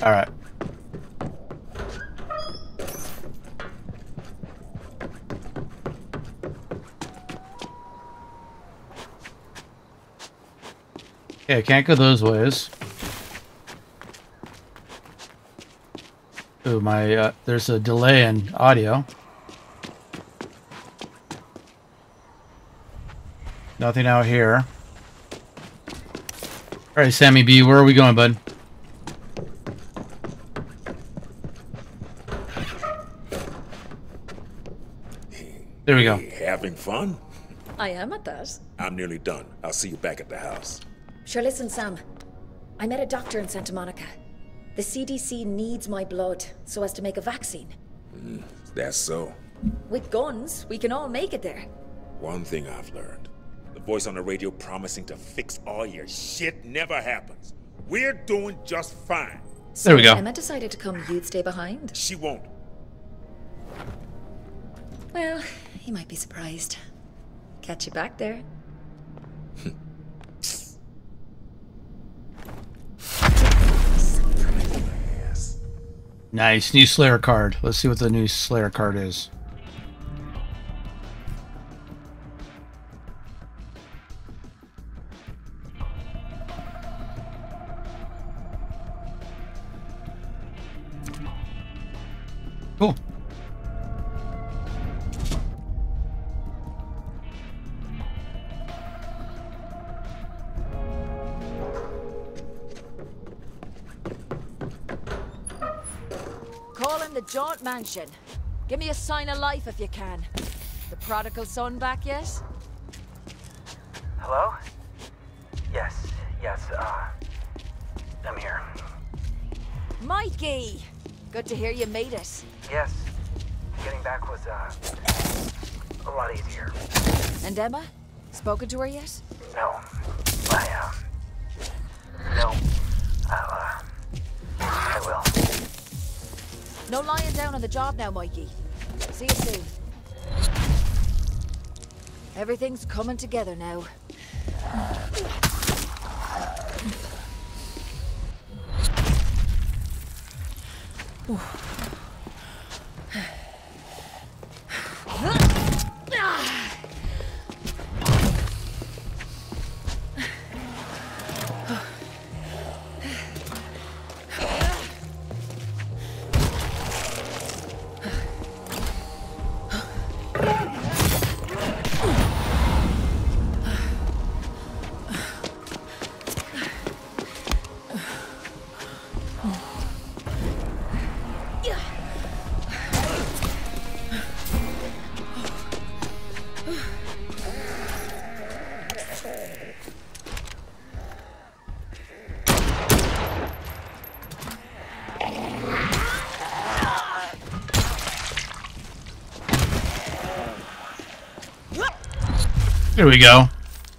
Alright. Okay, I can't go those ways. Ooh, my, there's a delay in audio. Nothing out here. Alright, Sammy B, where are we going, bud? There we go. Hey, having fun? I am at that. I'm nearly done. I'll see you back at the house. Sure, listen, Sam. I met a doctor in Santa Monica. The CDC needs my blood so as to make a vaccine. That's so. With guns, we can all make it there. One thing I've learned. The voice on the radio promising to fix all your shit never happens. We're doing just fine. There we go. Emma decided to come, you'd stay behind. She won't. Well, you might be surprised. Catch you back there. Nice, new Slayer card. Let's see what the new Slayer card is. Cool. Call in the Jaunt Mansion. Give me a sign of life if you can. The prodigal son back yet? Hello? Yes, I'm here. Mikey! Good to hear you made it. Yes, getting back was, a lot easier. And Emma? Spoken to her yet? No, no, I will. No lying down on the job now, Mikey. See you soon. Everything's coming together now. There we go.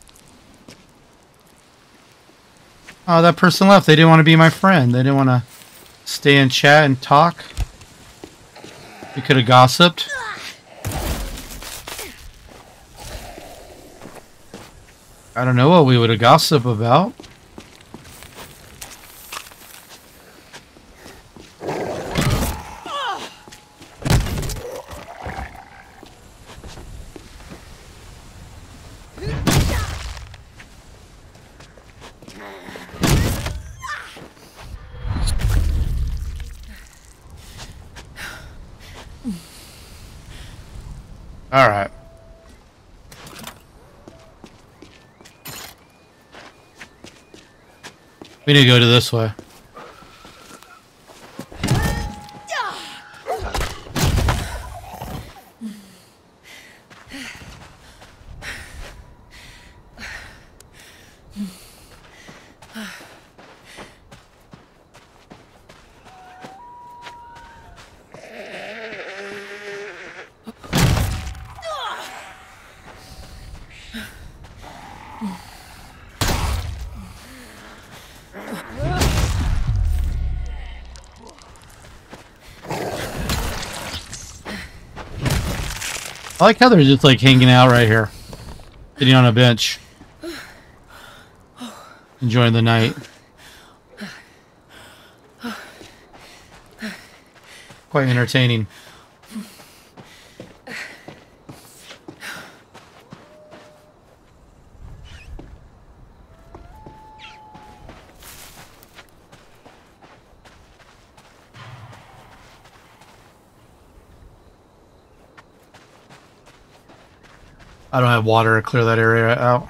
Oh, that person left. They didn't want to be my friend. They didn't want to stay and chat and talk. We could have gossiped. I don't know what we would have gossiped about. All right. We need to go to this way. I like how they're just like hanging out right here, sitting on a bench, enjoying the night. quite entertaining. I don't have water to clear that area out.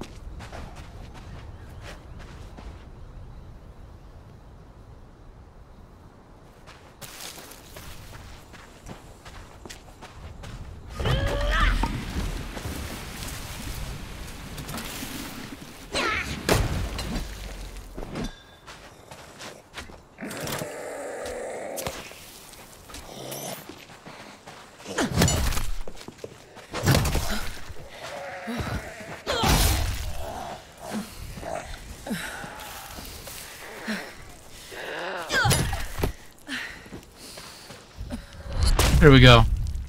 Here we go.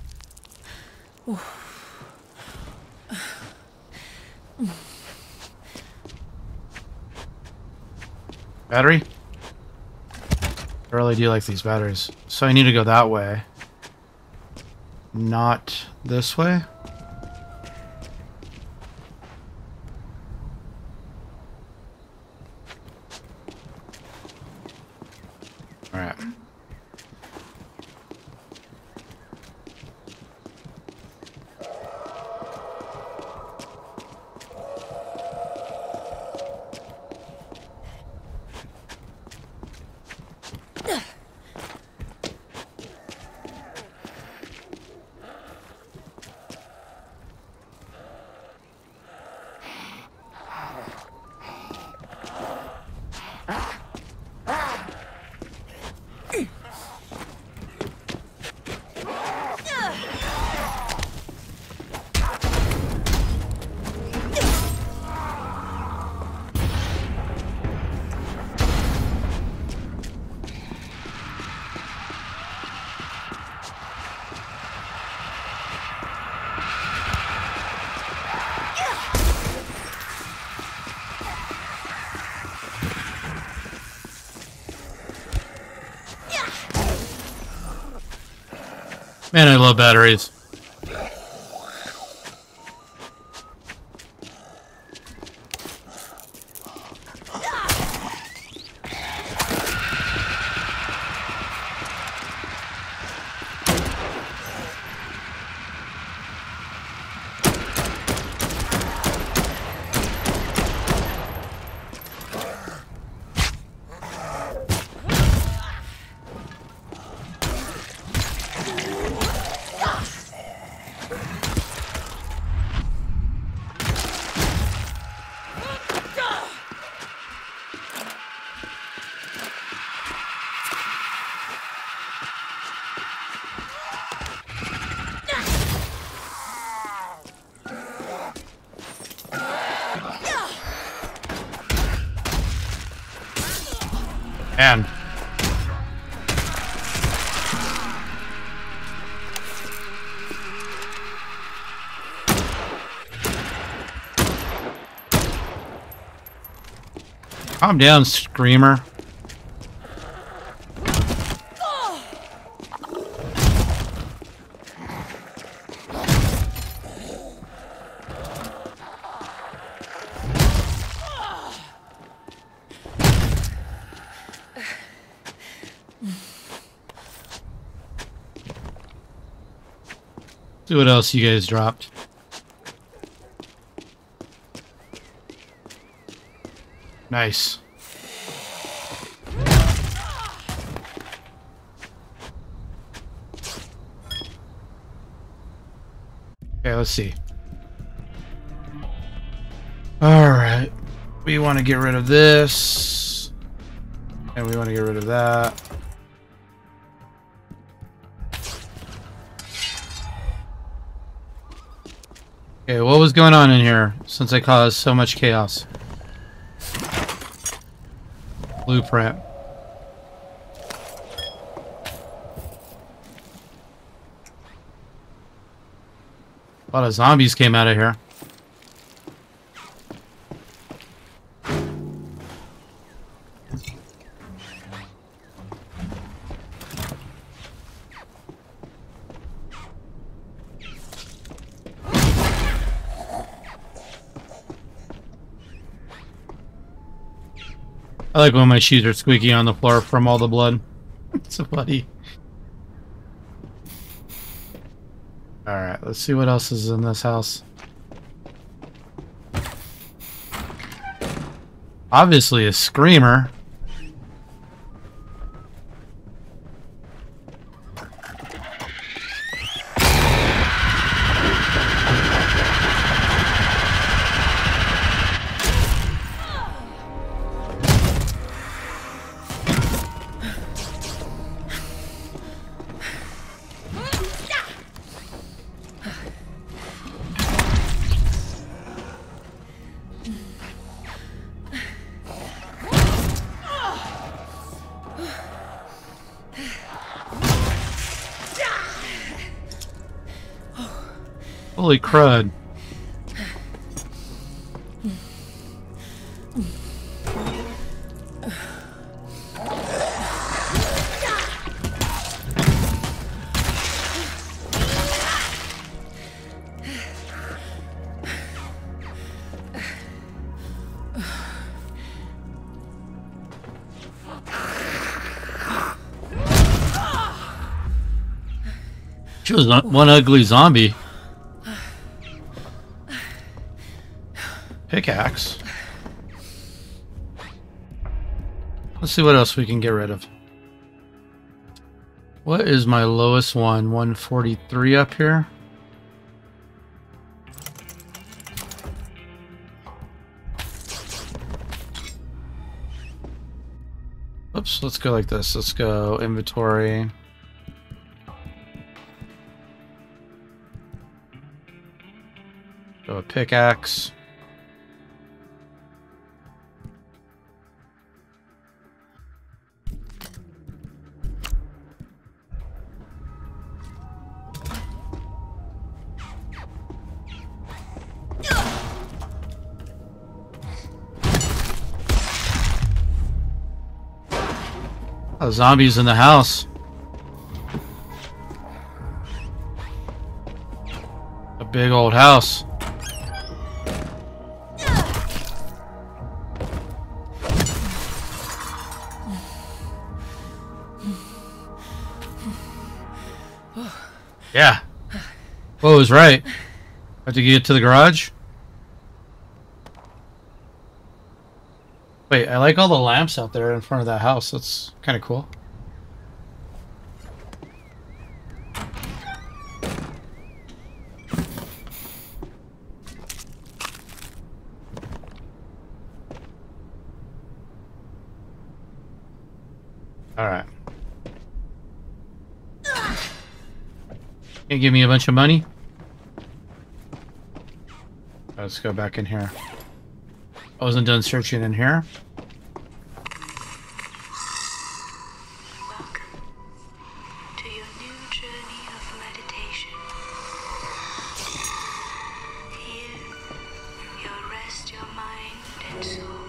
Battery? I really do like these batteries. So I need to go that way. Not this way? Alright. Man, I love batteries. Man. Calm down, Screamer. See what else you guys dropped. Nice. Okay, let's see. Alright. We want to get rid of this. And we want to get rid of that. Okay, what was going on in here since I caused so much chaos? Blueprint. A lot of zombies came out of here. I like when my shoes are squeaky on the floor from all the blood. It's so funny. Alright, let's see what else is in this house. Obviously a screamer. Holy crud. She was one ugly zombie. Pickaxe. Let's see what else we can get rid of. What is my lowest one? 143 up here. Oops, let's go like this. Let's go inventory. Go a pickaxe. Oh, zombies in the house. A big old house. Yeah. Whoa, was right. Have to get to the garage? Wait, I like all the lamps out there in front of that house. That's kind of cool. All right. Can you give me a bunch of money? Let's go back in here. I wasn't done searching in here. Welcome to your new journey of meditation. Here, you'll rest your mind and soul.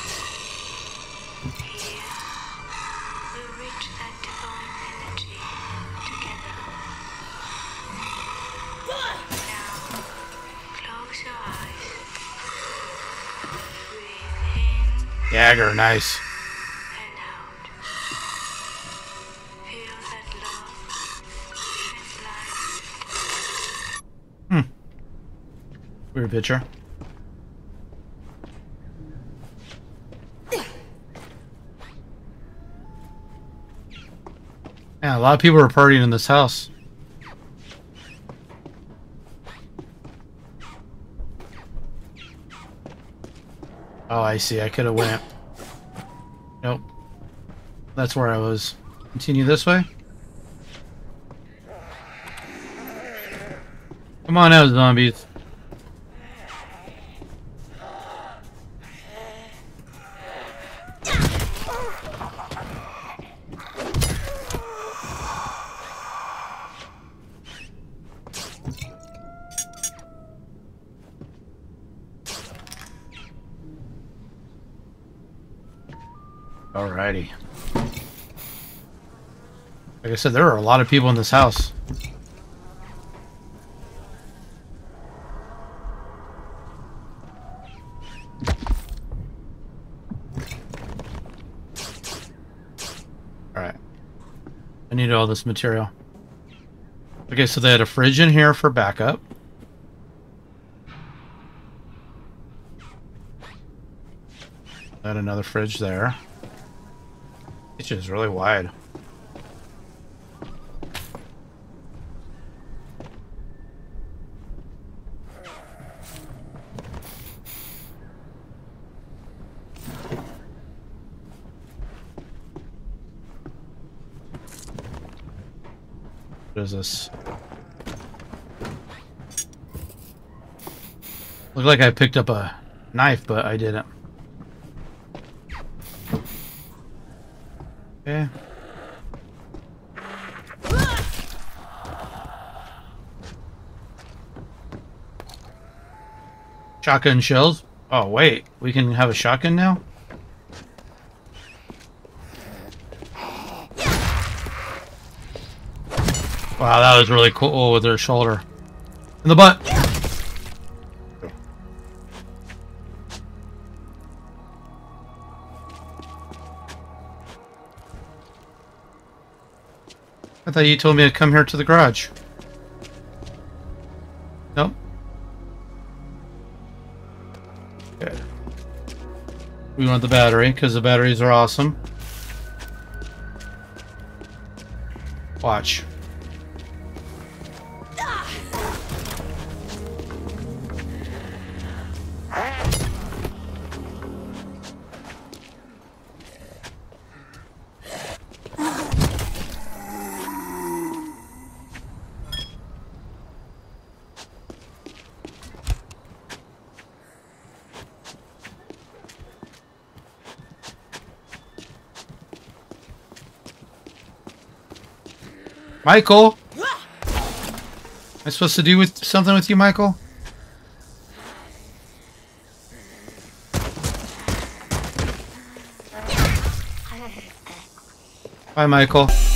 Here, we'll reach that divine energy together. Now, close your eyes. Jagger, nice. And out. Feel that love and light. Weird picture. Yeah, a lot of people are partying in this house. Oh, I see. I could have went. Nope. That's where I was. Continue this way. Come on out, zombies. Alrighty. Like I said, there are a lot of people in this house. I need all this material. Okay, so they had a fridge in here for backup. Had another fridge there. Kitchen is really wide. What is this? Looked like I picked up a knife, but I didn't. Okay. Shotgun shells. Oh, wait. We can have a shotgun now? Wow, that was really cool with her shoulder. In the butt! I thought you told me to come here to the garage. Nope. Good. We want the battery, because the batteries are awesome. Watch. Michael! Am I supposed to do with something with you, Michael? Bye, Michael.